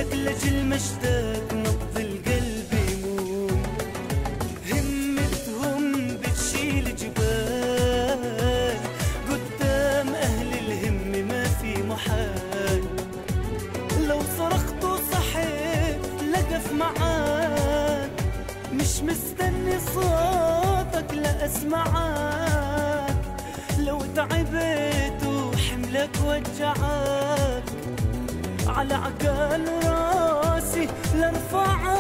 لجلك لجل مشتاق نبض القلب يمون، همتهم بتشيل جبال، قدام أهل الهم ما في محال، لو صرخت وصحيت لقف معاك، مش مستني صوتك لا أسمعك، لو تعبت وحملك وجعك على عقال راسي لارفعك.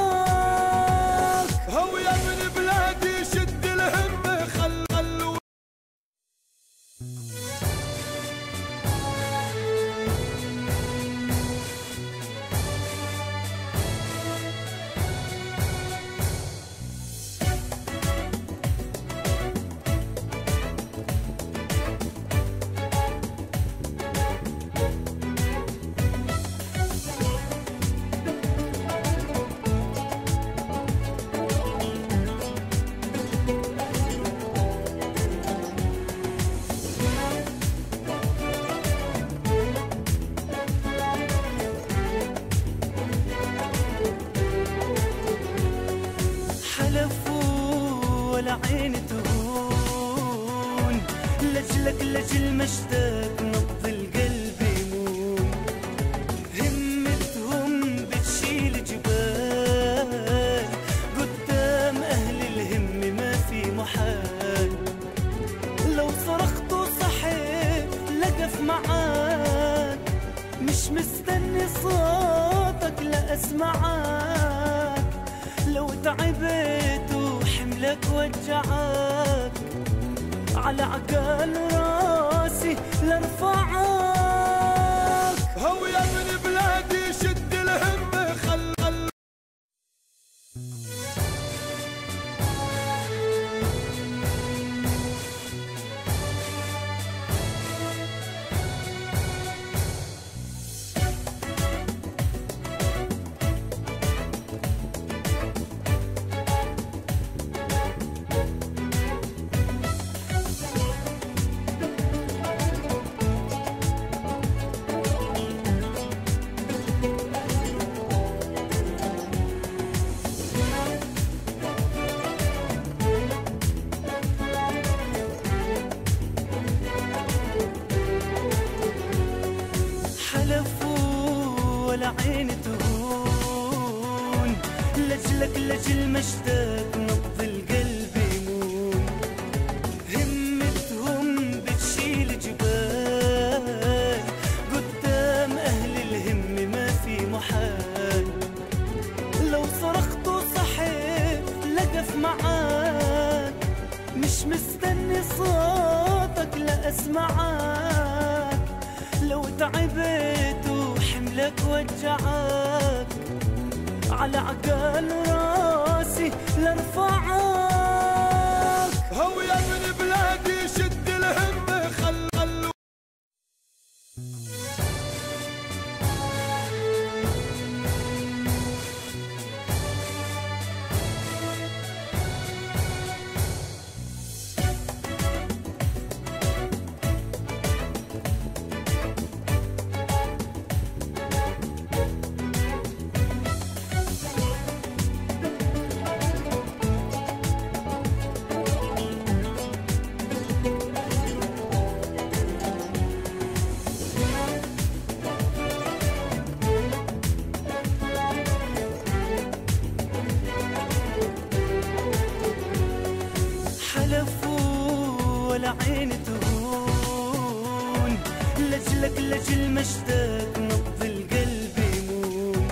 هو يا من بلادي شد الهم خلوا ولا عين تهون، لجلك لجل مشتاق نبض القلب يمون، همتهم بتشيل جبال، قدام أهل الهم ما في محال، لو صرخت وصحيت لقف معاك، مش مستني صوتك لا أسمعك، لو تعبت وحملك وجعك على عقال راسي لارفعك. هو يا من بلادي شد الهم خلوا ولا عين تهون، لجلك لجل مشتاق نبض القلب يمون، همتهم بتشيل جبال، قدام أهل الهم ما في محال، لو صرخت وصحيت لقف معاك، مش مستني صوتك لا أسمعك، لو تعبت وحملك وجعك على عقال راسي لارفعك. هو يا من بلادي شد الهم خلوا ولا عين تهون، لجلك لجل مشتاق نبض القلب يمون،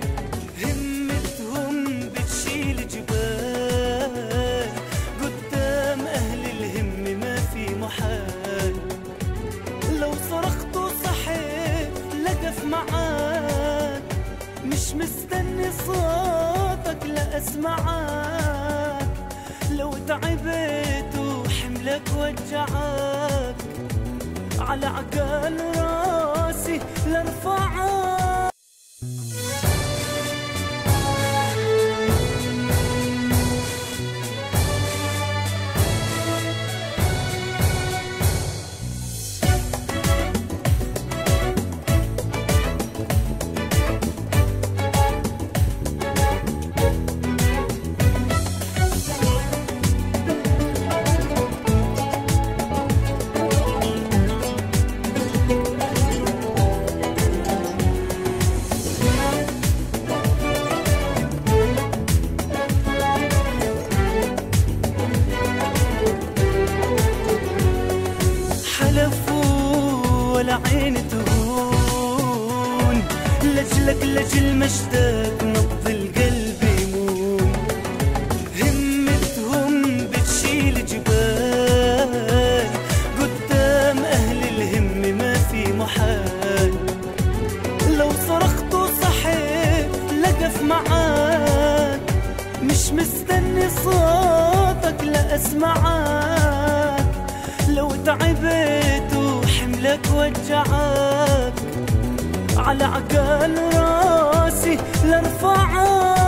همتهم بتشيل جبال، قدام أهل الهم ما في محال، لو صرخت وصحيت لقف معاك، مش مستني صوتك لا أسمعك، لو تعبت وحملك وجعك على عقال راسي لارفعك. ولا عين تهون، لجلك لجل مجدك نبض القلب يمون. همتهم بتشيل جبال، قدام أهل الهم ما في محال. لو صرخت وصحيت لقف معاك، مش مستني صوتك لأسمعك. لو تعبت وحملك وجعك، على عقال راسي لارفعك.